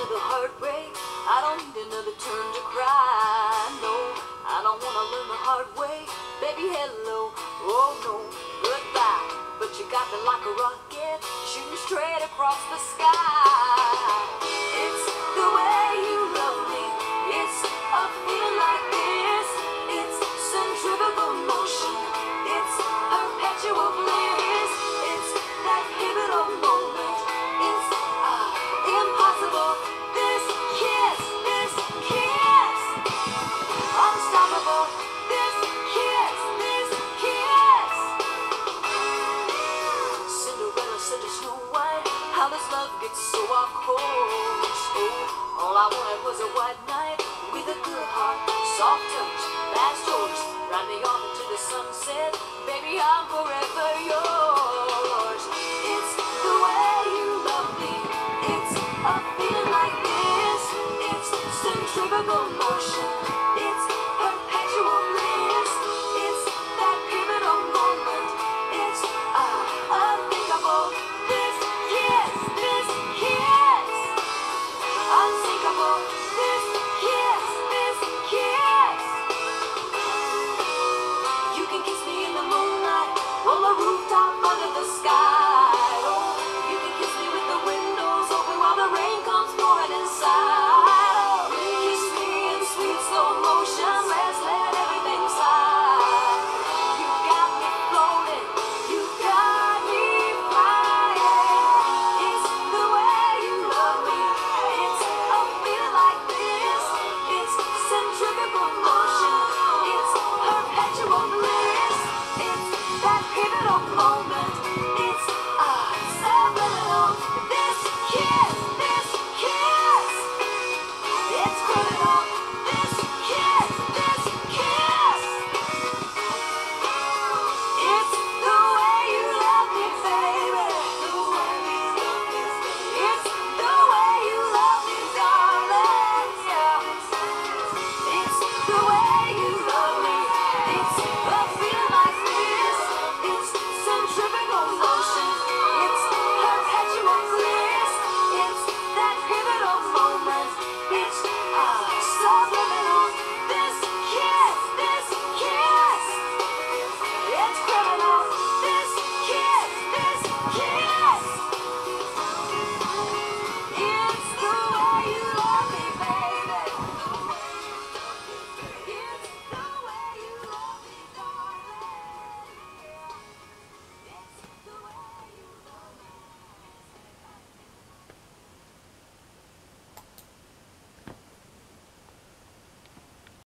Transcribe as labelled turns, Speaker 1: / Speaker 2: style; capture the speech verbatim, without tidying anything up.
Speaker 1: another heartbreak. I don't need another turn to cry. No, I don't wanna learn the hard way. Baby, hello, oh no, goodbye. But you got me like a rocket, shooting straight across the sky. It's the way you love me. It's a feeling like this. It's centrifugal motion. It's perpetual bliss. It's that pivotal moment. It's uh, impossible. This kiss, this kiss, unstoppable. This kiss, this kiss. Cinderella said to Snow White, how does love get so off course? Oh, all I wanted was a white knight with a good heart, soft touch, fast horse, ride me off into the sunset. Baby, I'm forever yours. It's the way you love me. It's a